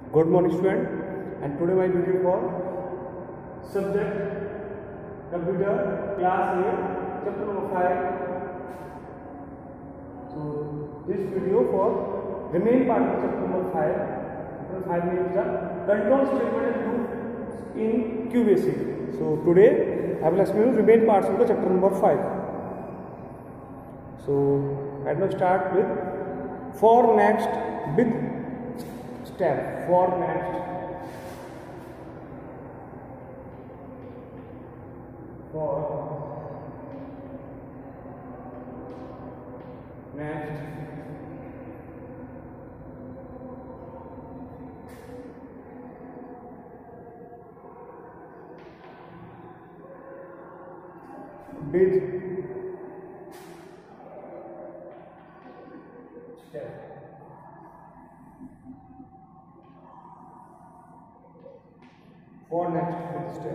Good morning student, and today my video for subject computer class A chapter number 5. So this video for the main part of chapter number 5. Chapter 5 means the control statement and loops in QBasic. So today I will explain the main parts of the chapter number 5. So let me start with for next with step. For next, for next with step. For next with step.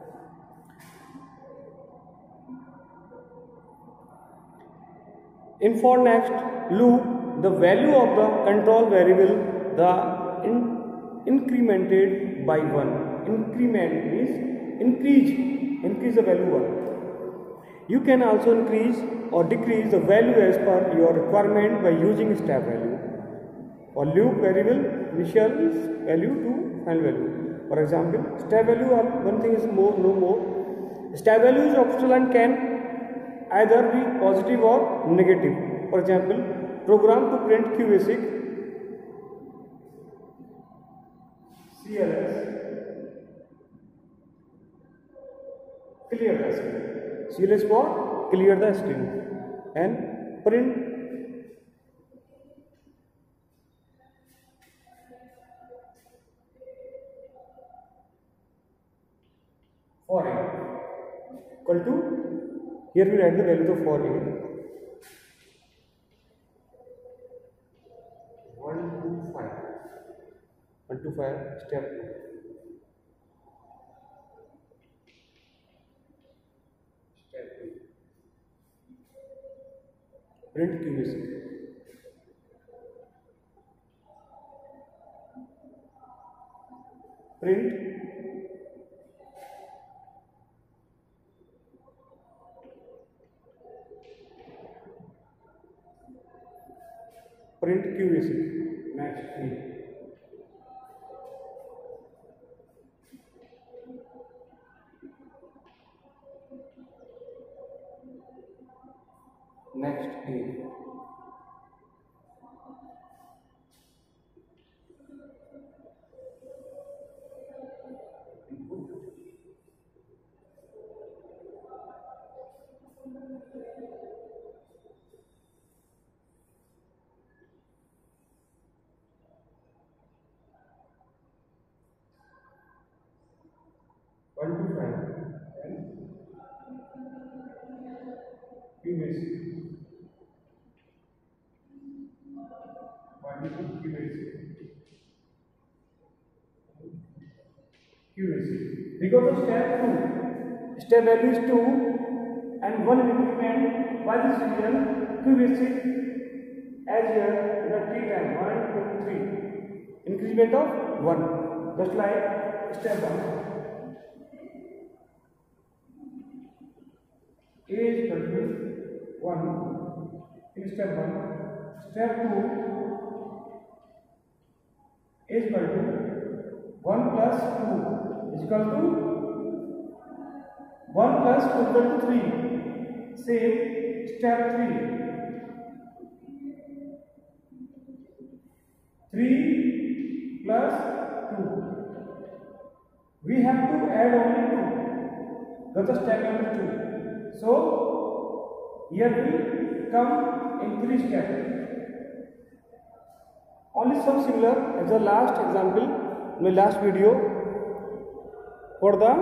In for next loop, the value of the control variable the incremented by 1. Increment means increase the value 1. You can also increase or decrease the value as per your requirement by using step value or loop variable initial value to final value. For example, step value one thing is more, no more. Step value is optional and can either be positive or negative. For example, program to print QBasic CLS clear the string. CLS for clear the string and print for a equal to, here we write the value of for a 125 step 2. Step 2 print QBasic. Print QBasic. Next thing. Next A. One to five and QBasic. QBasic. Because of step 2, step value is 2 and 1 increment by this region QBasic as here in the 3 time 1 2 3 increment of 1, just like step 1. A is equal to 1 in step 1. Step 2 is equal to 1 plus 2 is equal to 1 plus 2 equal to 3. Same step 3. 3 plus 2. We have to add only 2. That's the step number 2. So here will come in 3 steps. Only some similar as the last example in my last video for the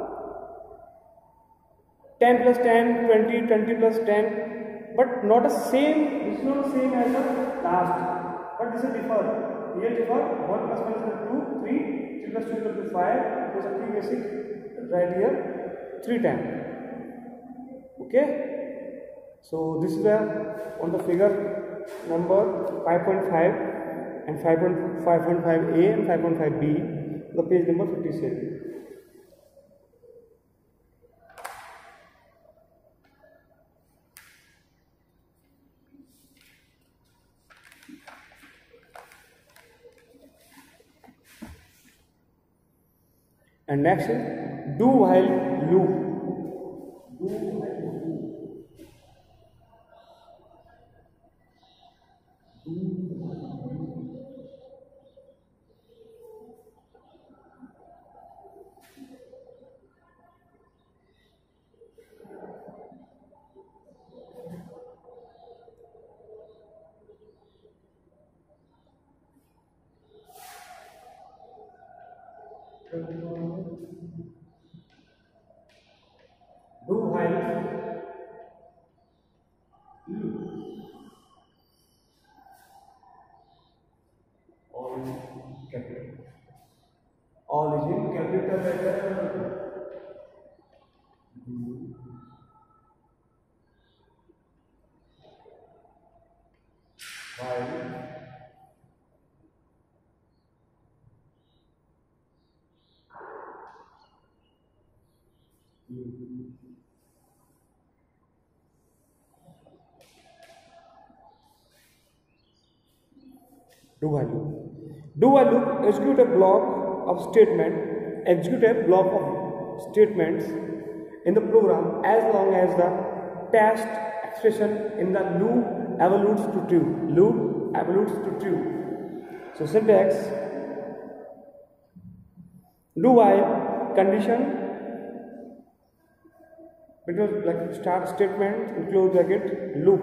10 plus 10, 20, 20 plus 10, but not the same. This is not the same as the last, but this is differ. Here differ 1 plus 1 is equal to 2, 3, 3 plus 2 is equal to 5. This is a QBasic right here 3 times. Okay, so this is on the figure number 5.5. and 5.5a and 5.5b, the page number 57. And next is do while loop. Do while loop. All is capital. All is in capital letter. While do while loop. Do while loop execute a block of statements in the program as long as the test expression in the loop evolutes to true. So syntax: do while condition, because like start statement and close bracket loop.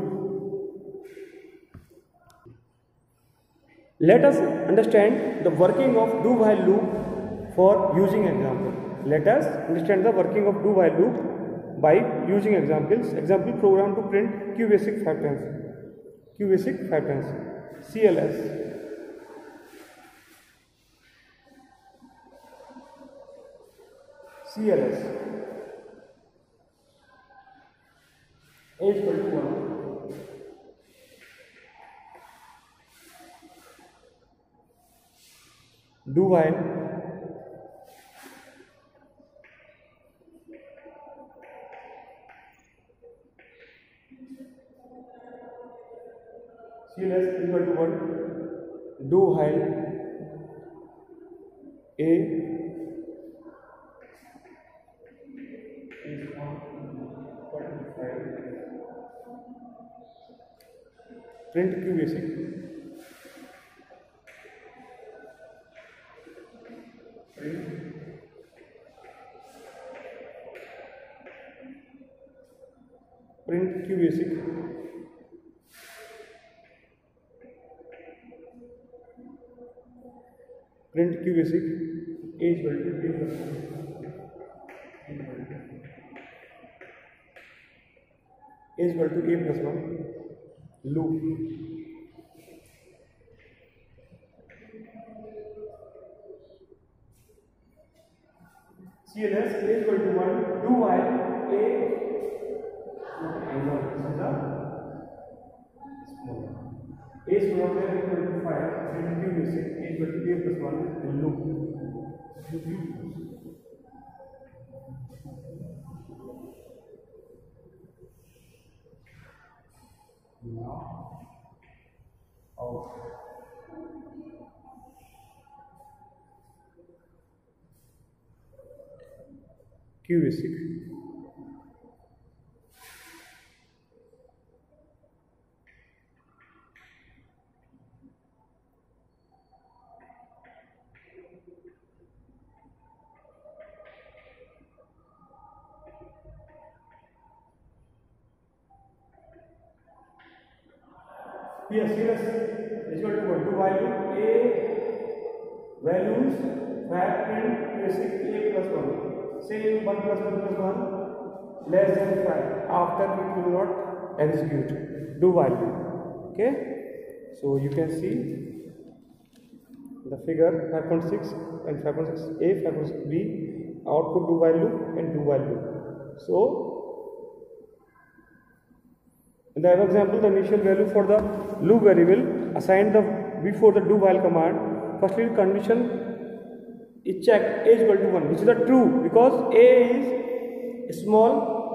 Let us understand the working of do while loop for using example. Let us understand the working of do while loop by using examples. Example program to print QBasic 5 times. QBasic 5 times. CLS. CLS. A is equal to 1. Do while CLS is equal to 1. Do while A is 1.5. Print QBasic. Print QBasic. Print QBasic. A is equal to A plus 1. A is equal to A plus 1. Loop. CLS A is equal to 1. Do while A A is equal to 5, and QBasic A is equal to A plus 1 and loop. Now, out. QBasic. Yes, is equal to 1. Do while loop A values print basic A plus 1. Say 1 plus 1 plus 1 less than 5. After it will not execute. Do while loop. Okay. So you can see the figure 5.6 and 5.6a, 5.6b, output do while loop and do while loop. So in the above example, the initial value for the loop variable assigned the before the do while command, firstly condition is checked, a is equal to 1, which is the true, because a is small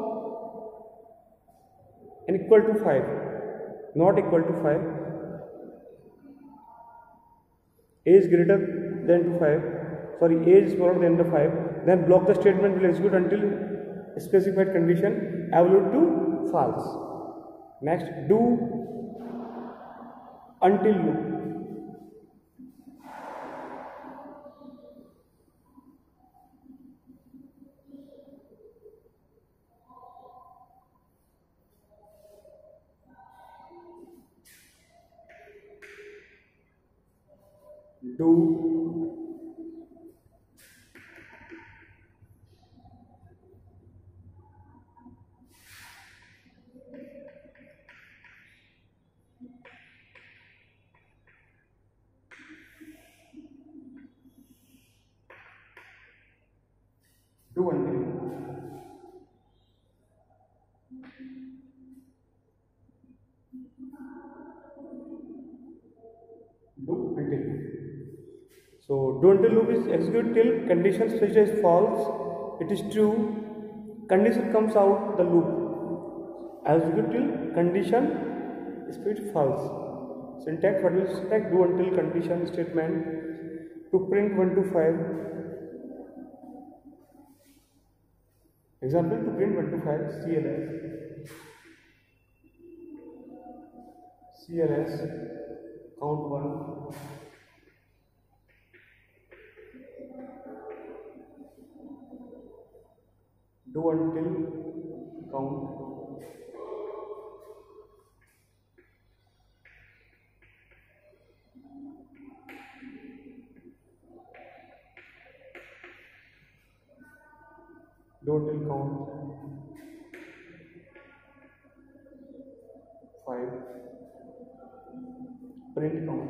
and equal to 5, not equal to 5. A is greater than to 5, sorry, a is smaller than the 5, then block the statement will execute until specified condition evaluate to false. Next, do until loop. Do until So do until loop is execute till condition such as false, it is true, condition comes out the loop. Execute till condition is false. Syntax, what is syntax? Do until condition statement to print 1 to 5. Example, to print 1 to 5, CLS count 1, do until count, do until count 5, print count.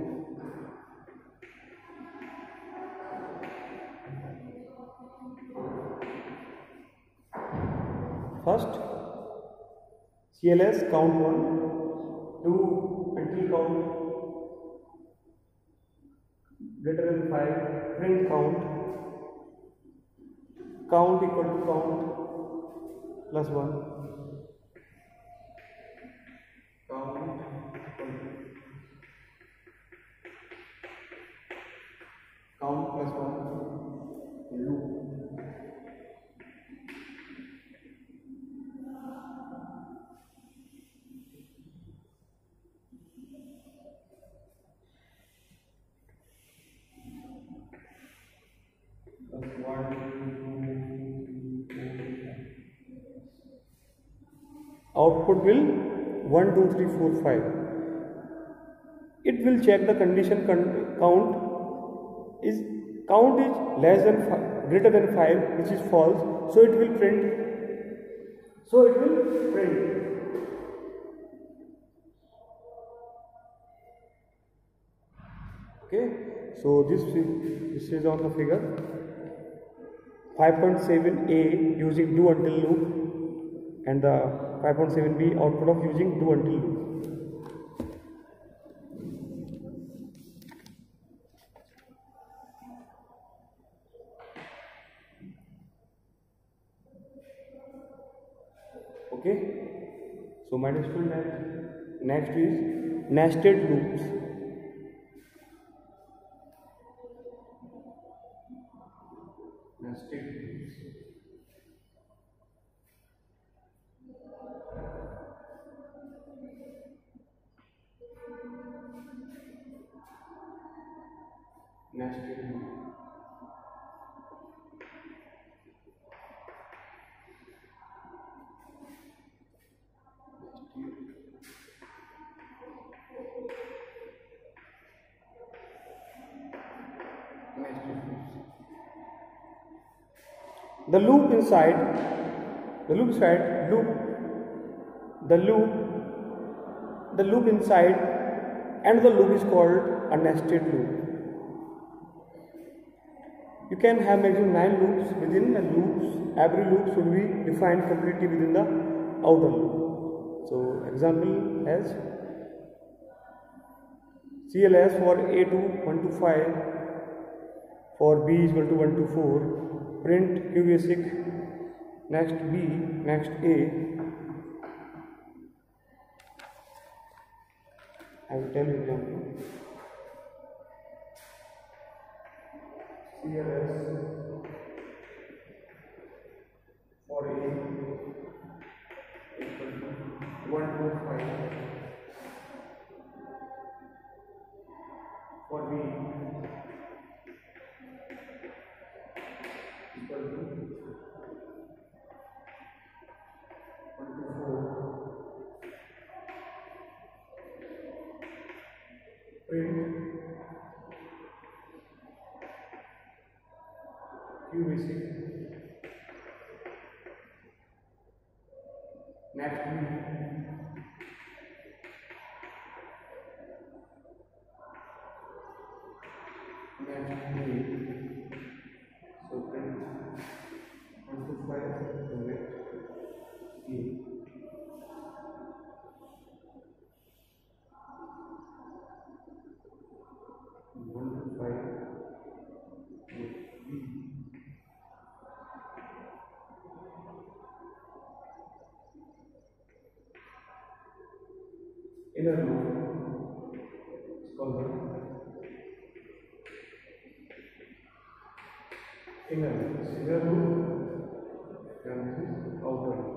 First, CLS count 1, do until count greater than 5, print count, count equal to count plus 1, count plus 1, loop. Output will 1, 2, 3, 4, 5. It will check the condition count is less than 5, greater than 5, which is false. So it will print. Okay. So this is on the figure 5.7a using do until loop, and the 5.7b output of using do until loop. Okay, so my next is nested loops. Nested loops. Nested loop. The loop inside the loop inside and the loop is called a nested loop. You can have maximum 9 loops within the loops. Every loop should be defined completely within the outer loop. So example as CLS for A2 1 to 5, for B is equal to 1 to 4. Print Q basic, next B, next A. I will tell you example. CLS for A equal to 1 to 5. For B equal to 1 to 4. Print Q basic, next B, next A. So print 1 to 5 to next A. 1 to 5 to B. Inner loop is called the inner loop, and this is outer loop.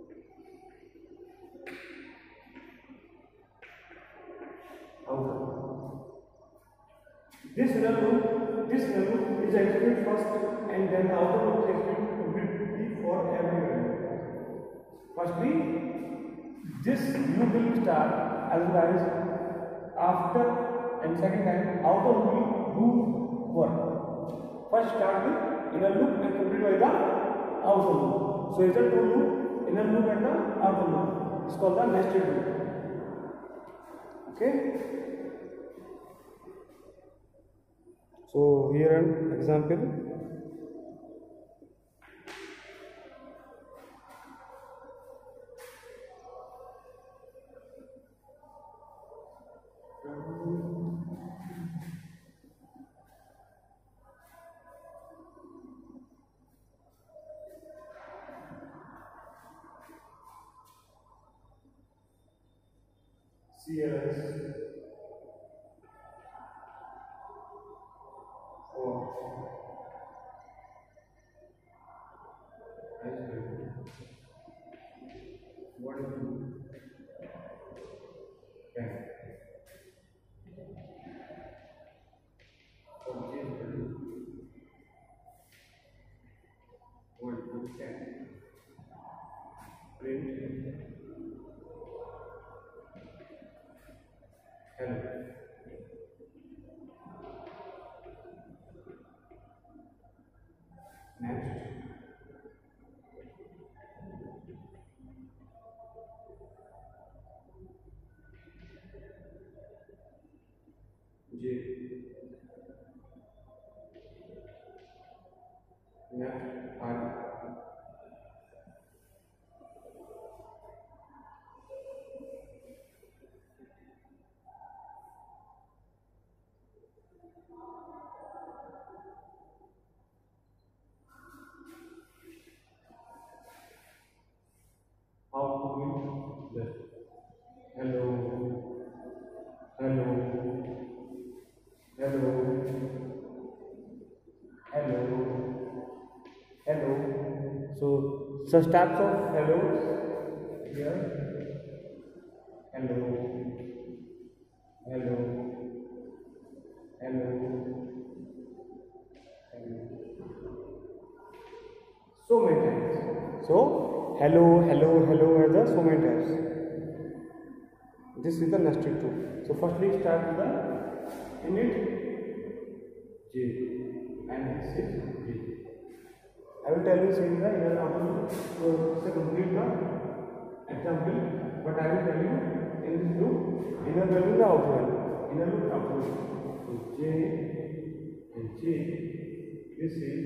This inner loop is executed first, and then the outer loop is executed completely for every value. Firstly, this loop will start as well as after, and second time outer loop will do work. First start with inner loop and complete by the outer loop. So is a two loop, inner loop and the outer loop. It's called the nested loop. Okay. So here an example. CLS for what is 10. For J is 1 to 10. Print hello. Next, J. Next, R. How to win this? Hello, hello, hello, hello, hello. So such types of hellos here. Hello, hello, hello, hello. So many times. So hello, hello, hello are the so many types. This is the nested loop. So firstly start with the init J, and this is J. I will tell you saying the inner outer loop. So to complete the example, but I will tell you in this loop inner value the outer value. Inner loop, outer loop. So J and J. This is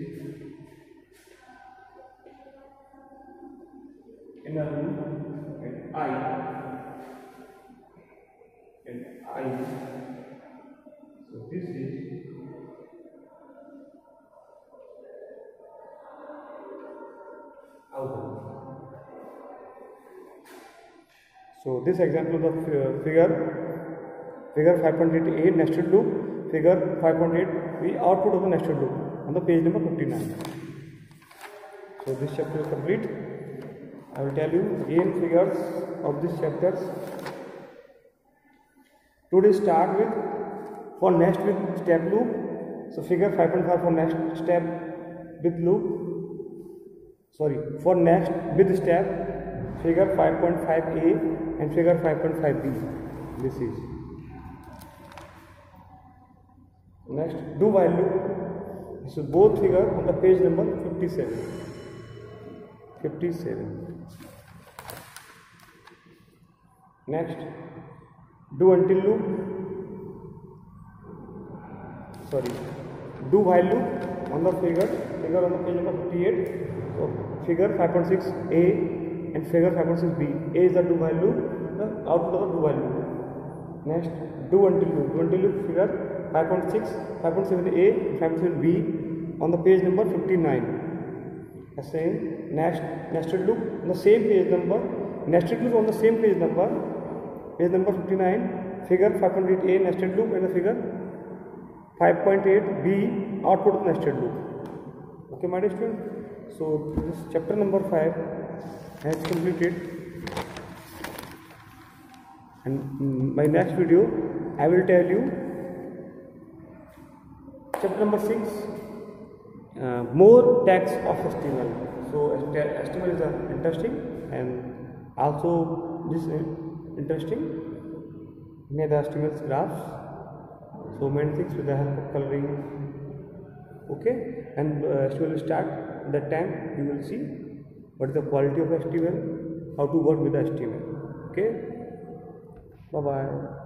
inner loop, and I So this example of figure 5.8 nested loop, figure 5.8 the output of the nested loop on the page number 59. So this chapter is complete. I will tell you again figures of this chapter. Today start with for next with step loop. So figure 5.5 for next step with loop. Sorry, for next with step, figure 5.5a and figure 5.5b. This is next do while loop. So both figure on the page number 57. 57. Next, do until loop. Sorry, do while loop on the figure on the page number 58. So figure 5.6a and figure 5.6b. A is the do while loop, the output of the do while loop. Next, do until loop. Do until loop figure 5.6, 5.7a, 5.7b on the page number 59. The same nested loop on the same page number. Nested loop on the same page number 59. Figure 5.8a nested loop and the figure 5.8b output of nested loop. Okay, my dear student. So this chapter number 5 has completed, and my next video I will tell you chapter number 6, more tags of HTML. So HTML is interesting, and also this is interesting. Made the HTML graphs, so many things with the help of coloring. Okay, and HTML will start. That time you will see what is the quality of HTML, how to work with the HTML. Okay, bye bye.